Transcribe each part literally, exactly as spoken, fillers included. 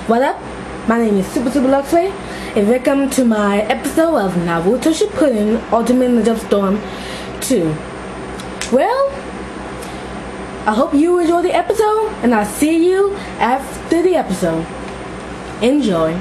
What up? My name is SuperSuperLuxrray, and welcome to my episode of Naruto Shippuden Ultimate Ninja Storm two. Well, I hope you enjoy the episode, and I'll see you after the episode. Enjoy.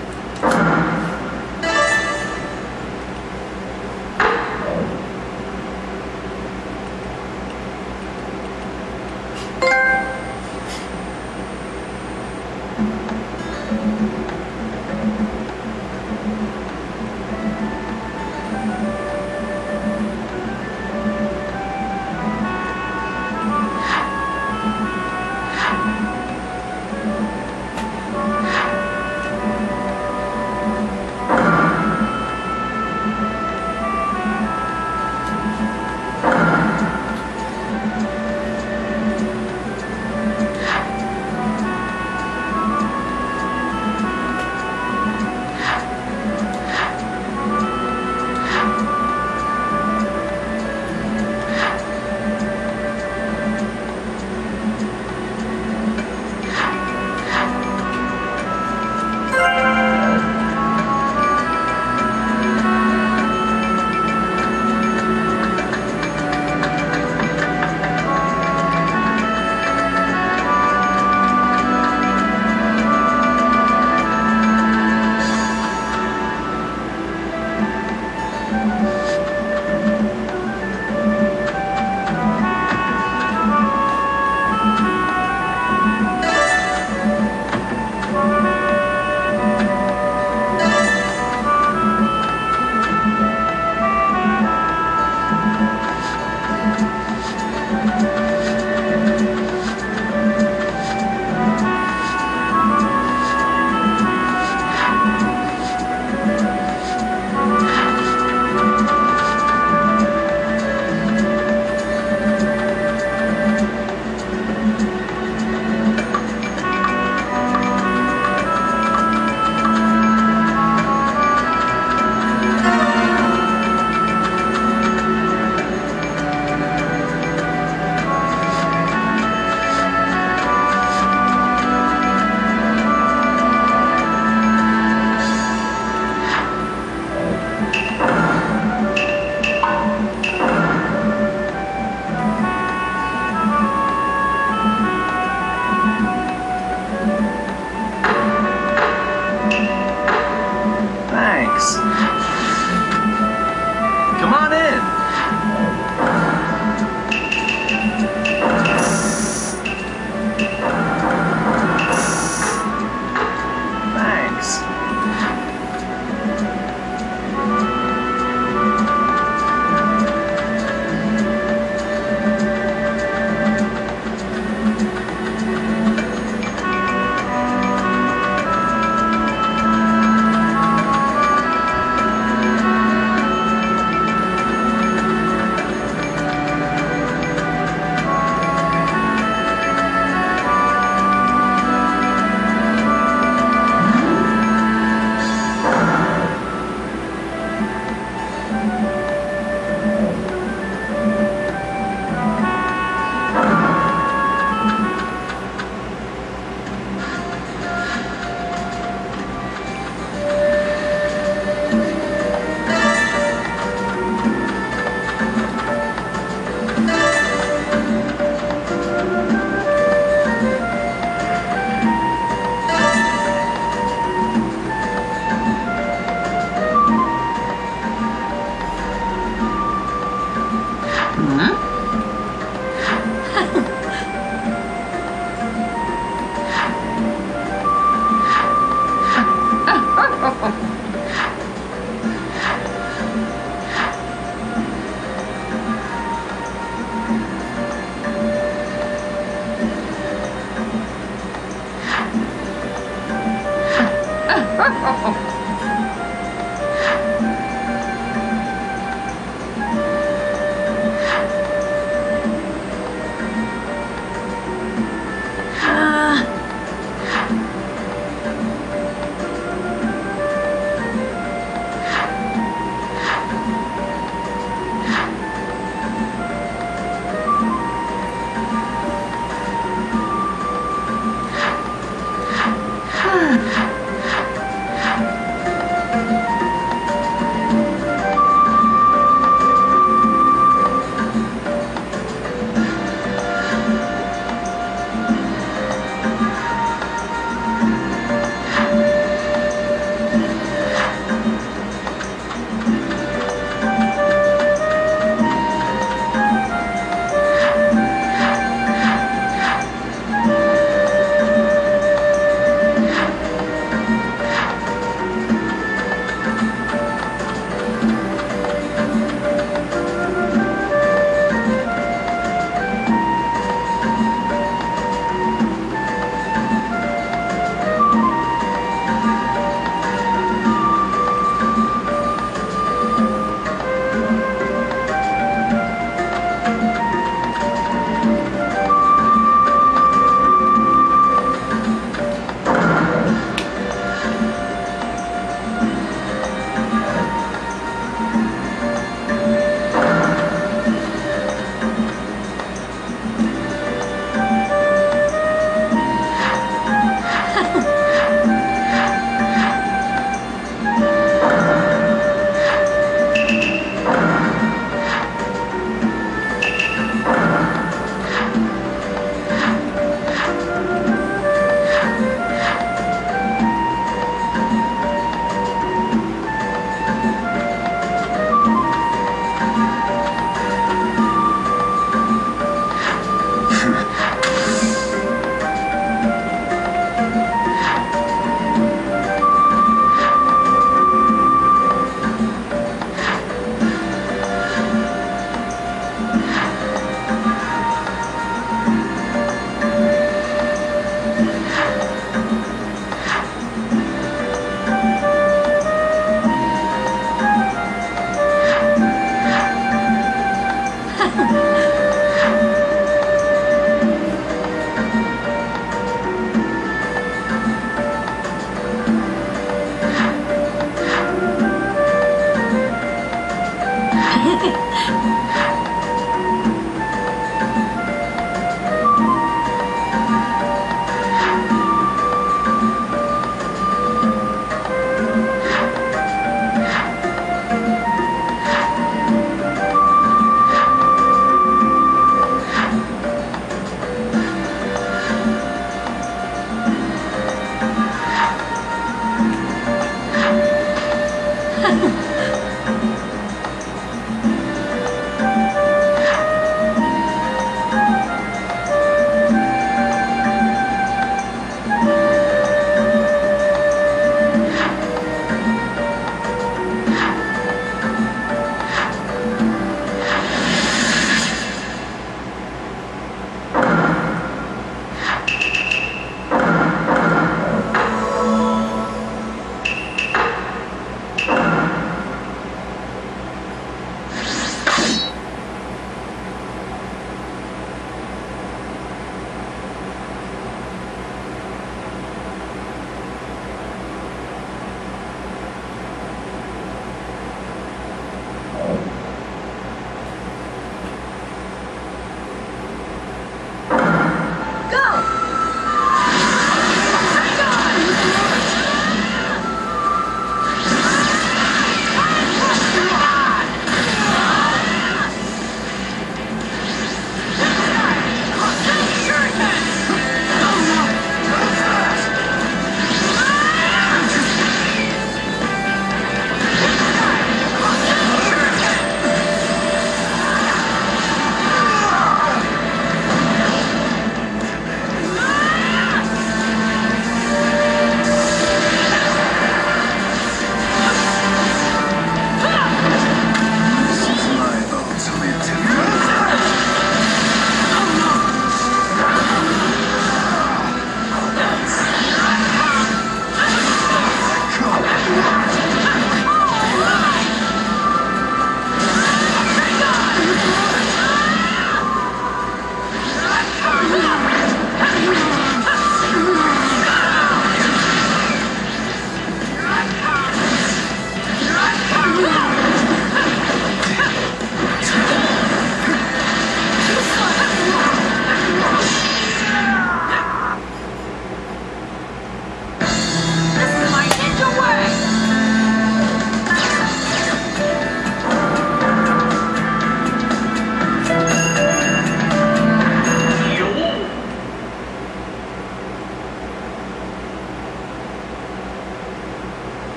Come on in. Thanks. Ah.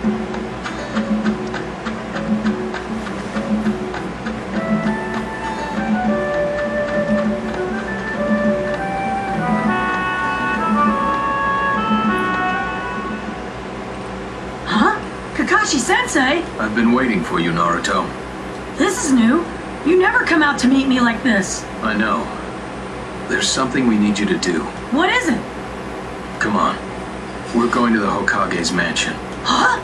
Sensei! I've been waiting for you, Naruto. This is new. You never come out to meet me like this. I know. There's something we need you to do. What is it? Come on. We're going to the Hokage's mansion. Huh?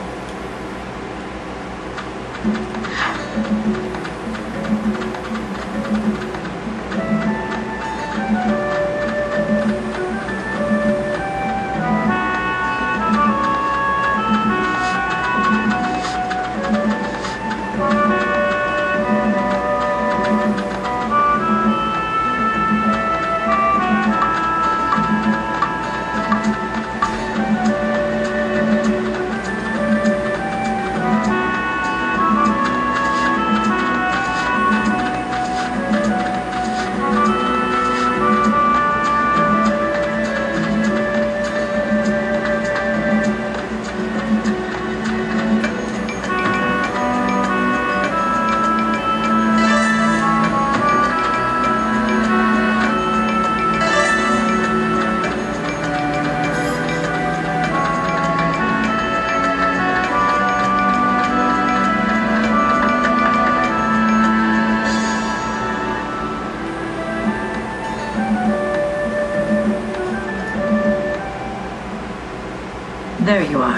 There you are.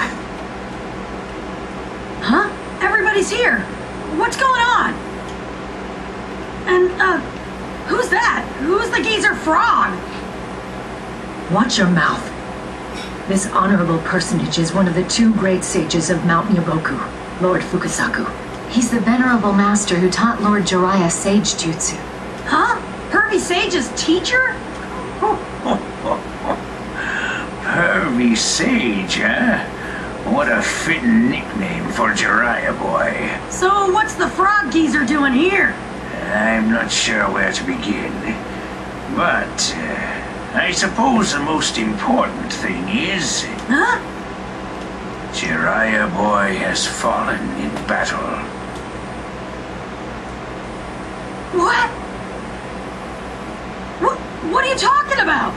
Huh? Everybody's here. What's going on? And, uh, who's that? Who's the geezer frog? Watch your mouth. This honorable personage is one of the two great sages of Mount Myoboku, Lord Fukasaku. He's the venerable master who taught Lord Jiraiya Sage Jutsu. Huh? Pervy Sage's teacher? Pervy Sage, huh? What a fitting nickname for Jiraiya boy. So what's the frog geezer doing here? I'm not sure where to begin. But, uh, I suppose the most important thing is... Huh? Jiraiya boy has fallen in battle. What? What, what are you talking about?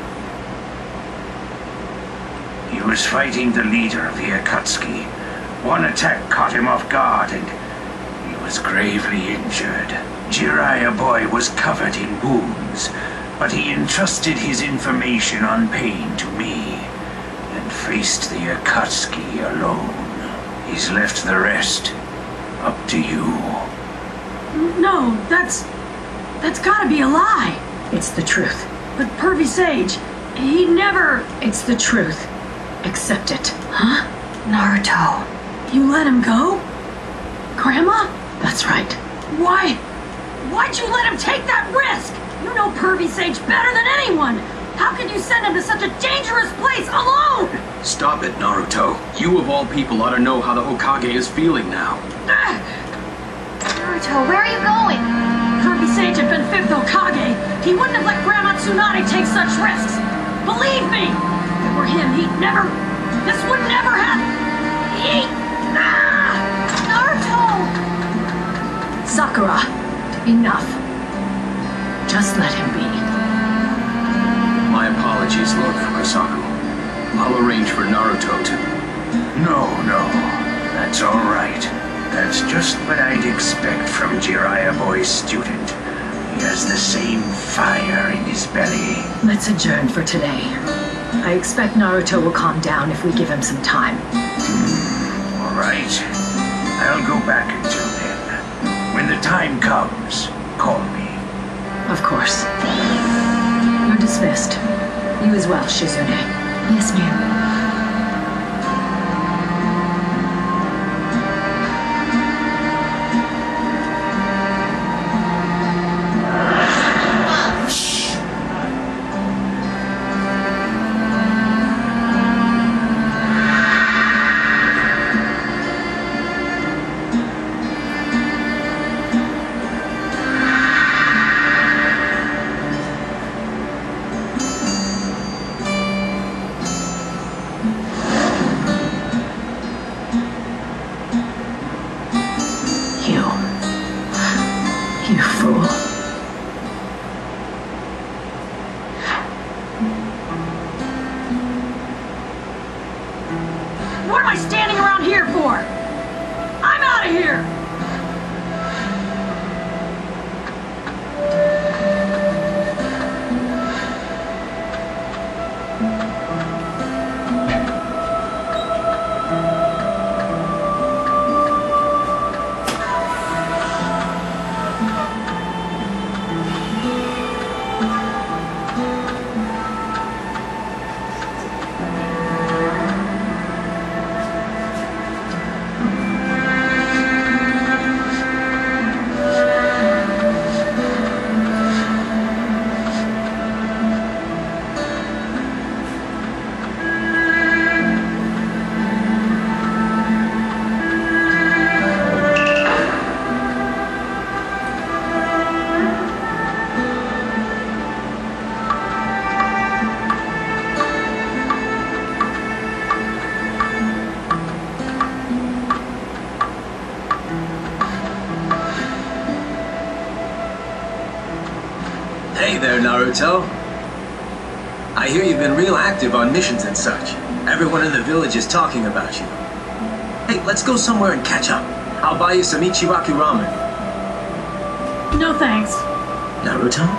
He was fighting the leader of the Akatsuki. One attack caught him off guard and he was gravely injured. Jiraiya boy was covered in wounds, but he entrusted his information on pain to me and faced the Akatsuki alone. He's left the rest up to you. No, that's... that's gotta be a lie. It's the truth. But Pervy Sage, he never... It's the truth. Accept it. Huh? Naruto. You let him go? Grandma? That's right. Why? Why'd you let him take that risk? You know Pervy Sage better than anyone. How could you send him to such a dangerous place alone? Stop it, Naruto. You of all people ought to know how the Hokage is feeling now. Naruto, where are you going? Pervy Sage had been fifth Hokage. He wouldn't have let Grandma Tsunade take such risks. Believe me! If it were him, he'd never... This would never happen! He... Ah! Naruto! Sakura, enough. Just let him be. My apologies, Lord Fukasaku. I'll arrange for Naruto to... No, no. That's all right. That's just what I'd expect from Jiraiya boy's student. He has the same fire in his belly. Let's adjourn for today. I expect Naruto will calm down if we give him some time. Hmm, all right. I'll go back until then. When the time comes, call me. Of course. You're dismissed. You as well, Shizune. Yes, ma'am. am I standing around here for? I'm out of here! Hey there, Naruto. I hear you've been real active on missions and such. Everyone in the village is talking about you. Hey, let's go somewhere and catch up. I'll buy you some Ichiraku ramen. No thanks. Naruto?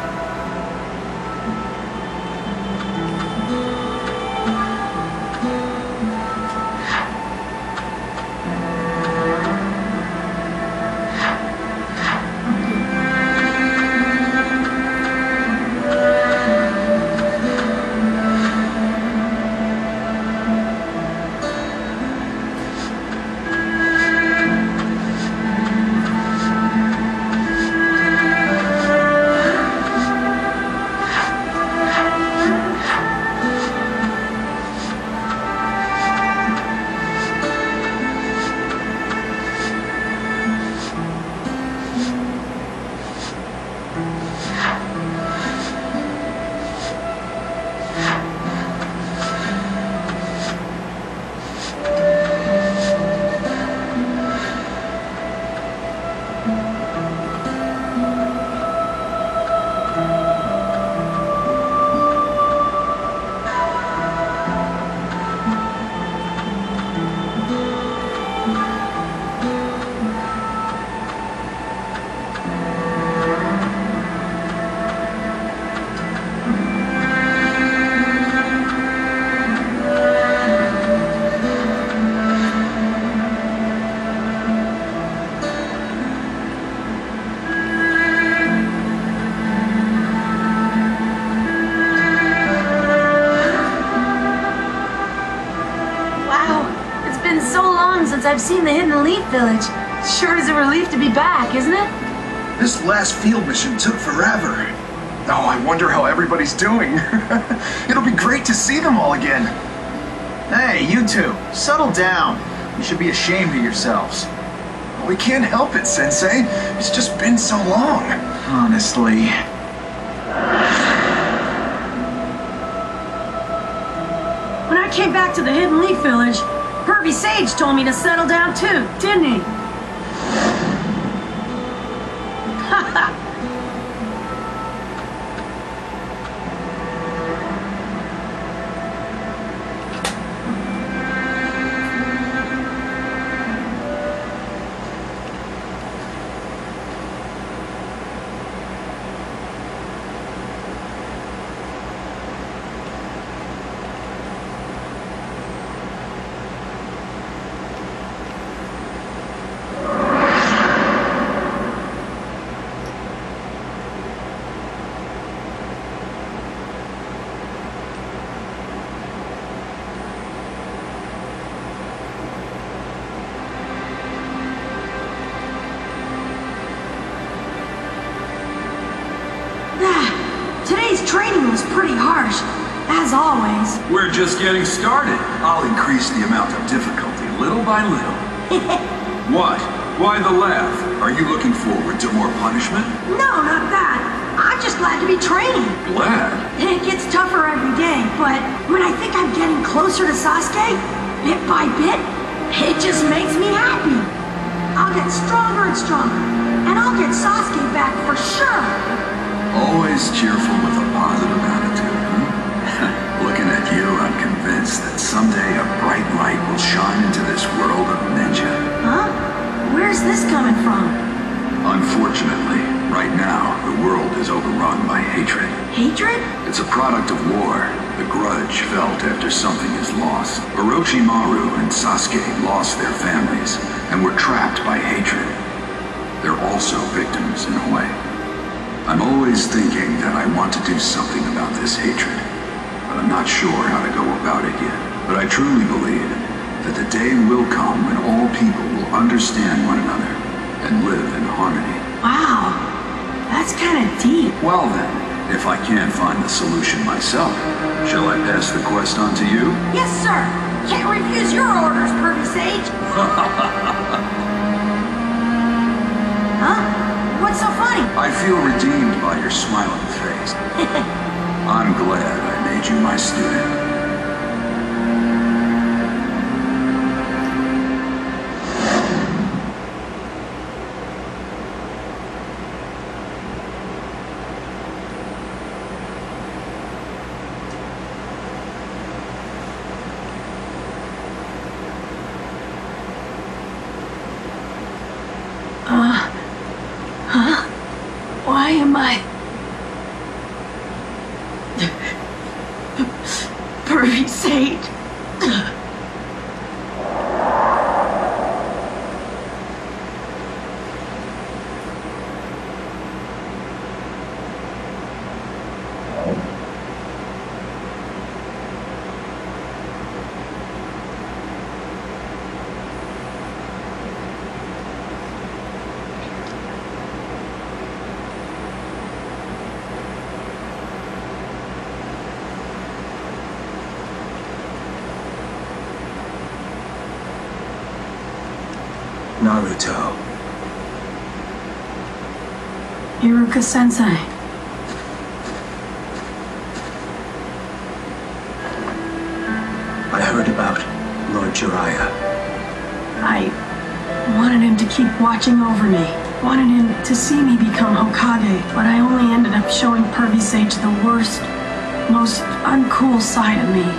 Since I've seen the Hidden Leaf Village. Sure is a relief to be back, isn't it? This last field mission took forever. Oh, I wonder how everybody's doing. It'll be great to see them all again. Hey, you two, settle down. You should be ashamed of yourselves. We can't help it, Sensei. It's just been so long. Honestly. When I came back to the Hidden Leaf Village, Pervy Sage told me to settle down too, didn't he? Today's training was pretty harsh, as always. We're just getting started. I'll increase the amount of difficulty little by little. What? Why the laugh? Are you looking forward to more punishment? No, not that. I'm just glad to be training. Glad? It gets tougher every day, but when I think I'm getting closer to Sasuke, bit by bit, it just makes me happy. I'll get stronger and stronger, and I'll get Sasuke back for sure. Always cheerful with a positive attitude, hmm? Looking at you, I'm convinced that someday a bright light light will shine into this world of ninja. Huh? Where's this coming from? Unfortunately, right now, the world is overrun by hatred. Hatred? It's a product of war, the grudge felt after something is lost. Orochimaru and Sasuke lost their families and were trapped by hatred. They're also victims in a way. I'm always thinking that I want to do something about this hatred, but I'm not sure how to go about it yet. But I truly believe that the day will come when all people will understand one another and live in harmony. Wow, that's kind of deep. Well then, if I can't find the solution myself, shall I pass the quest on to you? Yes, sir. Can't refuse your orders, Pervy Sage. Huh? What's so funny? I feel redeemed by your smiling face. I'm glad I made you my student. Uh, huh? Why am I... Pervy Sage? Naruto. Iruka-sensei. I heard about Lord Jiraiya. I wanted him to keep watching over me. Wanted him to see me become Hokage, but I only ended up showing Pervy Sage the worst, most uncool side of me.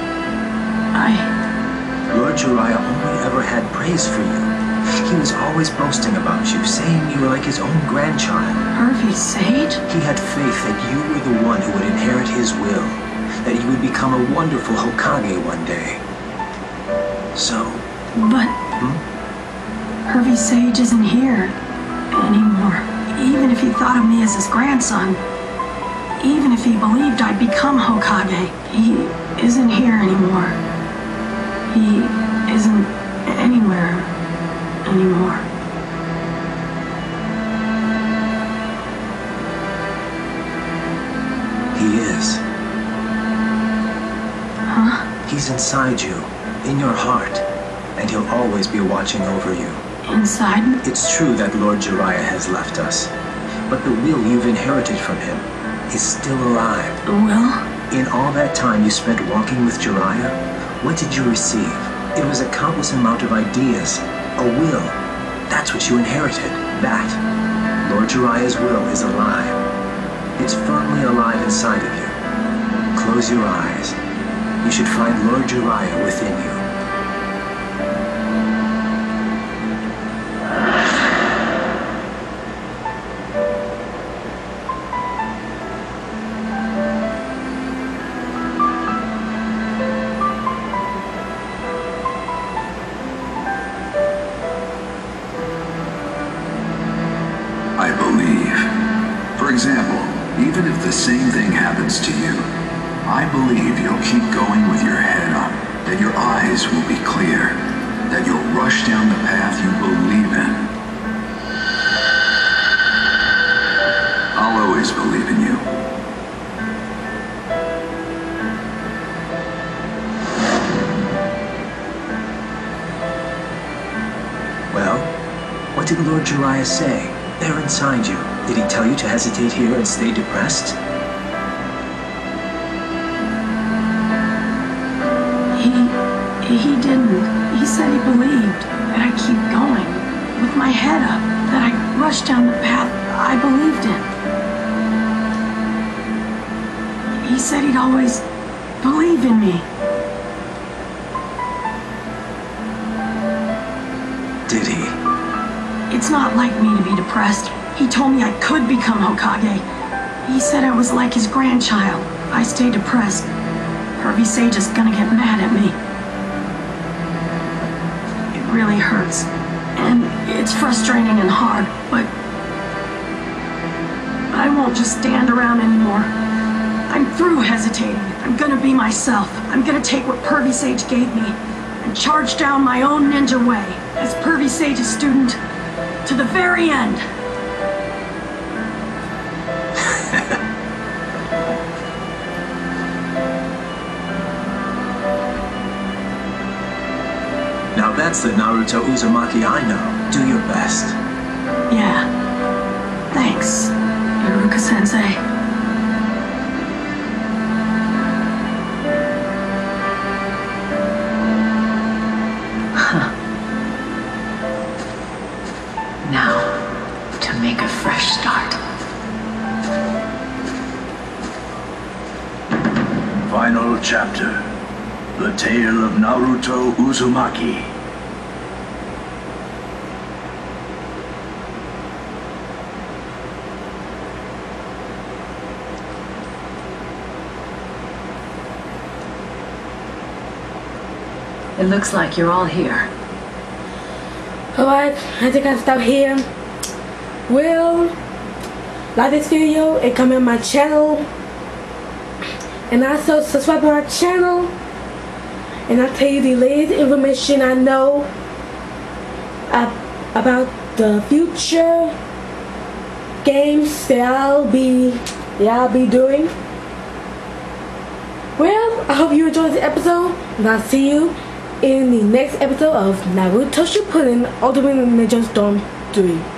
I... Lord Jiraiya only ever had praise for you. He was always boasting about you, saying you were like his own grandchild. Pervy Sage? He had faith that you were the one who would inherit his will, that you would become a wonderful Hokage one day. So... But... Hmm? Pervy Sage isn't here anymore. Even if he thought of me as his grandson, even if he believed I'd become Hokage, he isn't here anymore. He isn't anywhere anymore. He is. Huh? He's inside you, in your heart, and he'll always be watching over you. Inside me? It's true that Lord Jiraiya has left us, but the will you've inherited from him is still alive. The will? In all that time you spent walking with Jiraiya, what did you receive? It was a countless amount of ideas, a will. That's what you inherited. That. Lord Jiraiya's will is alive. It's firmly alive inside of you. Close your eyes. You should find Lord Jiraiya within you. I believe. For example, even if the same thing happens to you, I believe you'll keep going with your head up, that your eyes will be clear, that you'll rush down the path you believe in. I'll always believe in you. Well, what did Lord Jiraiya say? There inside you. Did he tell you to hesitate here and stay depressed? He... he didn't. He said he believed that I'd keep going, with my head up, that I'd rush down the path I believed in. He said he'd always believe in me. did he? It's not like me to be depressed. He told me I could become Hokage. He said I was like his grandchild. I stay depressed. Pervy Sage is gonna get mad at me. It really hurts. And it's frustrating and hard, but I won't just stand around anymore. I'm through hesitating. I'm gonna be myself. I'm gonna take what Pervy Sage gave me and charge down my own ninja way as Pervy Sage's student to the very end. Now that's the Naruto Uzumaki I know. Do your best. Yeah. Thanks, Iruka-sensei. Huh. Now, to make a fresh start. Final chapter. The Tale of Naruto Uzumaki. It looks like you're all here. Alright, I think I'll stop here. Well, like this video and comment on my channel. And also subscribe to my channel. And I'll tell you the latest information I know uh, about the future games that I'll be that I'll be doing. Well, I hope you enjoyed this episode, and I'll see you in the next episode of Naruto Shippuden Ultimate Ninja Storm three.